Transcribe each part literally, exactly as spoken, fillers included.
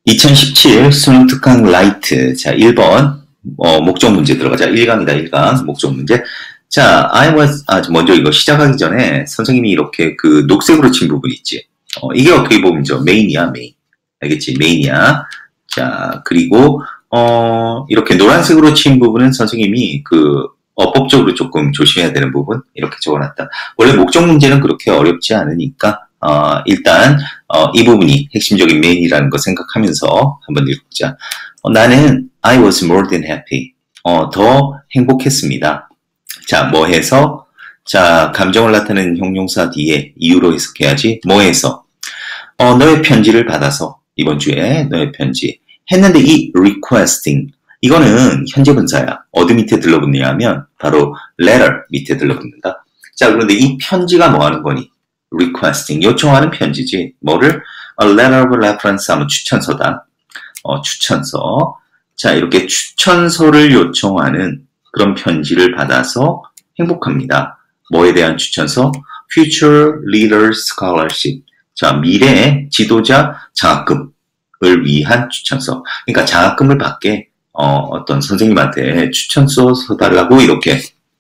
이천십칠 수능 특강 라이트. 자, 일 번. 어, 목적 문제 들어가자. 일 강이다, 일 강. 목적 문제. 자, I was, 아, 먼저 이거 시작하기 전에 선생님이 이렇게 그 녹색으로 친 부분 있지. 어, 이게 어떻게 보면 저 메인이야, 메인. 알겠지? 메인이야. 자, 그리고, 어, 이렇게 노란색으로 친 부분은 선생님이 그, 어법적으로 조금 조심해야 되는 부분. 이렇게 적어놨다. 원래 목적 문제는 그렇게 어렵지 않으니까, 어, 일단, 어, 이 부분이 핵심적인 메인이라는 거 생각하면서 한번 읽어보자. 어, 나는 I was more than happy. 어, 더 행복했습니다. 자, 뭐 해서? 자, 감정을 나타내는 형용사 뒤에 이유로 해석해야지. 뭐 해서? 어, 너의 편지를 받아서. 이번 주에 너의 편지. 했는데 이 requesting. 이거는 현재 분사야. 어디 밑에 들러붙느냐 하면 바로 letter 밑에 들러붙는다. 자, 그런데 이 편지가 뭐 하는 거니? requesting. 요청하는 편지지. 뭐를? A letter of reference 하면 추천서다. 어, 추천서. 자, 이렇게 추천서를 요청하는 그런 편지를 받아서 행복합니다. 뭐에 대한 추천서? Future Leader Scholarship. 자, 미래 지도자 장학금을 위한 추천서. 그러니까 장학금을 받게 어, 어떤 선생님한테 추천서 써달라고 이렇게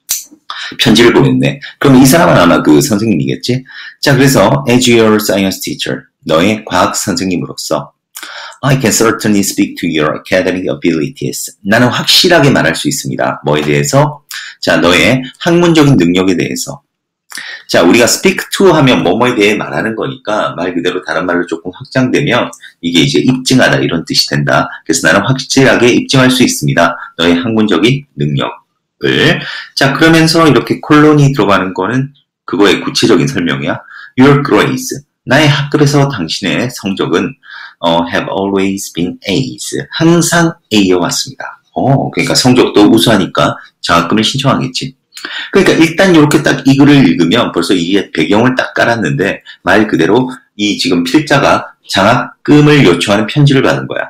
편지를 보냈네. 그럼 이 사람은 아마 그 선생님이겠지? 자, 그래서 as your science teacher, 너의 과학 선생님으로서 I can certainly speak to your academic abilities. 나는 확실하게 말할 수 있습니다. 뭐에 대해서? 자, 너의 학문적인 능력에 대해서. 자, 우리가 speak to 하면 뭐뭐에 대해 말하는 거니까 말 그대로 다른 말로 조금 확장되면 이게 이제 입증하다 이런 뜻이 된다. 그래서 나는 확실하게 입증할 수 있습니다. 너의 학문적인 능력을. 자, 그러면서 이렇게 콜론이 들어가는 거는 그거의 구체적인 설명이야. Your grades. 나의 학급에서 당신의 성적은 어, have always been A's. 항상 A여 왔습니다. 어, 그러니까 성적도 우수하니까 장학금을 신청하겠지. 그러니까 일단 이렇게 딱 이 글을 읽으면 벌써 이게 배경을 딱 깔았는데 말 그대로 이 지금 필자가 장학금을 요청하는 편지를 받은 거야.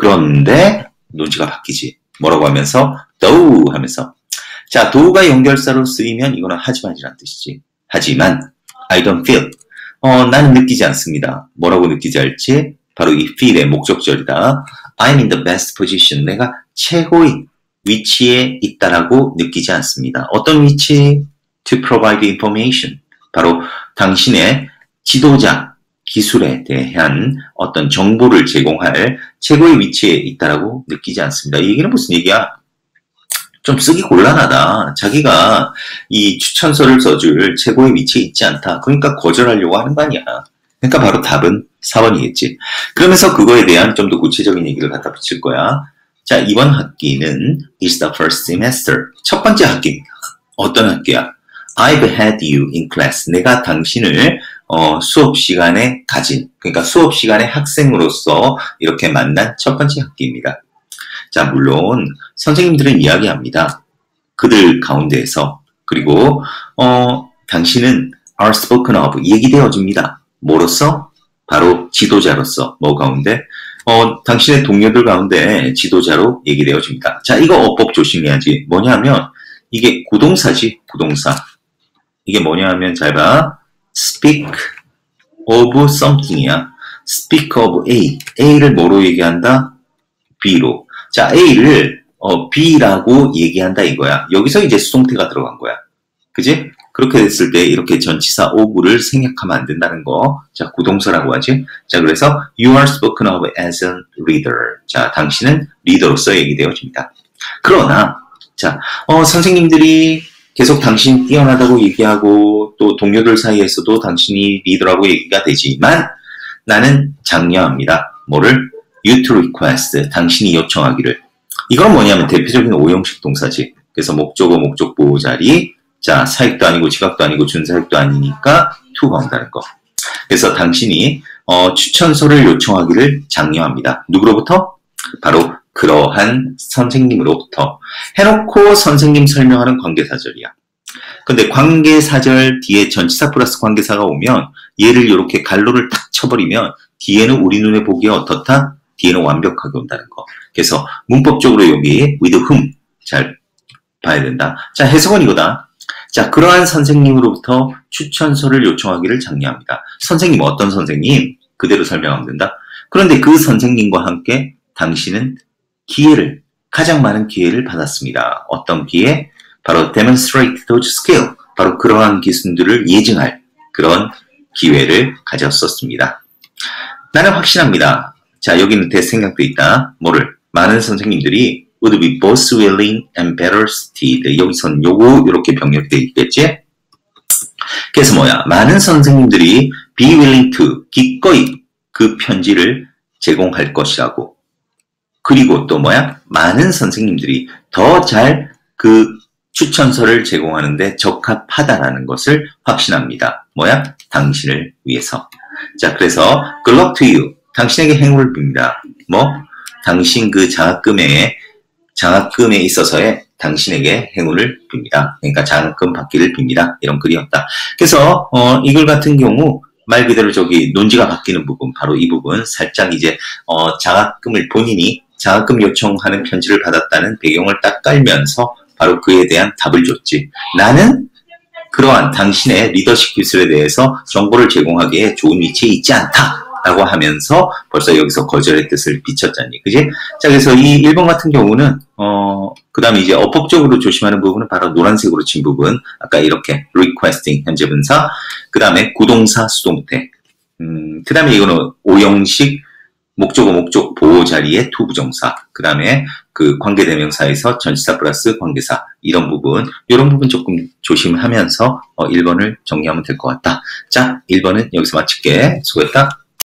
그런데 논지가 바뀌지. 뭐라고 하면서? though 하면서. 자, though가 연결사로 쓰이면 이거는 하지만이라는 뜻이지. 하지만 I don't feel. 어, 나는 느끼지 않습니다. 뭐라고 느끼지 않지? 바로 이 feel의 목적절이다. I'm in the best position. 내가 최고의 위치에 있다라고 느끼지 않습니다. 어떤 위치? To provide information. 바로 당신의 지도자 기술에 대한 어떤 정보를 제공할 최고의 위치에 있다라고 느끼지 않습니다. 이 얘기는 무슨 얘기야? 좀 쓰기 곤란하다. 자기가 이 추천서를 써줄 최고의 위치에 있지 않다. 그러니까 거절하려고 하는 거 아니야. 그러니까 바로 답은 사 번이겠지. 그러면서 그거에 대한 좀 더 구체적인 얘기를 갖다 붙일 거야. 자, 이번 학기는 is the first semester. 첫 번째 학기입니다. 어떤 학기야? I've had you in class. 내가 당신을 어, 수업 시간에 가진, 그러니까 수업 시간에 학생으로서 이렇게 만난 첫 번째 학기입니다. 자, 물론 선생님들은 이야기합니다. 그들 가운데에서. 그리고 어, 당신은 are spoken of. 얘기되어집니다. 뭐로서? 바로 지도자로서. 뭐 가운데? 어, 당신의 동료들 가운데 지도자로 얘기되어집니다. 자, 이거 어법 조심해야지. 뭐냐면 이게 구동사지. 구동사. 이게 뭐냐면 잘 봐. speak of something이야. speak of A. A를 뭐로 얘기한다? B로. 자, A를 어, B라고 얘기한다 이거야. 여기서 이제 수동태가 들어간 거야. 그지? 그렇게 됐을 때 이렇게 전치사 of를 생략하면 안 된다는 거. 자, 구동사라고 하지. 자, 그래서 you are spoken of as a leader. 자, 당신은 리더로서 얘기되어집니다. 그러나 자, 어, 선생님들이 계속 당신 뛰어나다고 얘기하고 또 동료들 사이에서도 당신이 리더라고 얘기가 되지만 나는 장려합니다. 뭐를? you to request. 당신이 요청하기를. 이건 뭐냐면 대표적인 오형식 동사지. 그래서 목적어, 목적보호 자리. 자, 사역도 아니고 지각도 아니고 준사역도 아니니까 to가 온다는 거. 그래서 당신이 어, 추천서를 요청하기를 장려합니다. 누구로부터? 바로 그러한 선생님으로부터. 해놓고 선생님 설명하는 관계사절이야. 근데 관계사절 뒤에 전치사 플러스 관계사가 오면 얘를 이렇게 갈로를 딱 쳐버리면 뒤에는 우리 눈에 보기에 어떻다? 뒤에는 완벽하게 온다는 거. 그래서 문법적으로 여기 with whom 잘 봐야 된다. 자, 해석은 이거다. 자, 그러한 선생님으로부터 추천서를 요청하기를 장려합니다. 선생님 어떤 선생님? 그대로 설명하면 된다. 그런데 그 선생님과 함께 당신은 기회를, 가장 많은 기회를 받았습니다. 어떤 기회? 바로 demonstrate those skills. 바로 그러한 기술들을 예증할 그런 기회를 가졌었습니다. 나는 확신합니다. 자, 여기는 대생각도 있다. 뭐를? 많은 선생님들이 would be both willing and better suited. 여기선 요거 이렇게 병력되어 있겠지? 그래서 뭐야? 많은 선생님들이 be willing to, 기꺼이 그 편지를 제공할 것이라고. 그리고 또 뭐야? 많은 선생님들이 더 잘 그 추천서를 제공하는데 적합하다라는 것을 확신합니다. 뭐야? 당신을 위해서. 자, 그래서 good luck to you. 당신에게 행운을 빕니다. 뭐? 당신 그 장학금에 장학금에 있어서의 당신에게 행운을 빕니다. 그러니까 장학금 받기를 빕니다. 이런 글이었다. 그래서 어, 이 글 같은 경우 말 그대로 저기 논지가 바뀌는 부분, 바로 이 부분 살짝 이제 어, 장학금을 본인이 장학금 요청하는 편지를 받았다는 배경을 딱 깔면서 바로 그에 대한 답을 줬지. 나는 그러한 당신의 리더십 기술에 대해서 정보를 제공하기에 좋은 위치에 있지 않다. 라고 하면서 벌써 여기서 거절의 뜻을 비췄잖니. 그지? 자, 그래서 이 일 번 같은 경우는, 어, 그 다음에 이제 어법적으로 조심하는 부분은 바로 노란색으로 친 부분. 아까 이렇게 requesting 현재 분사. 그 다음에 구동사 수동태. 음, 그 다음에 이거는 오형식 목적어 목적 보호 자리의 to 부정사. 그 다음에 그 관계대명사에서 전치사 플러스 관계사. 이런 부분. 이런 부분 조금 조심하면서 어, 일 번을 정리하면 될 것 같다. 자, 일 번은 여기서 마칠게. 수고했다.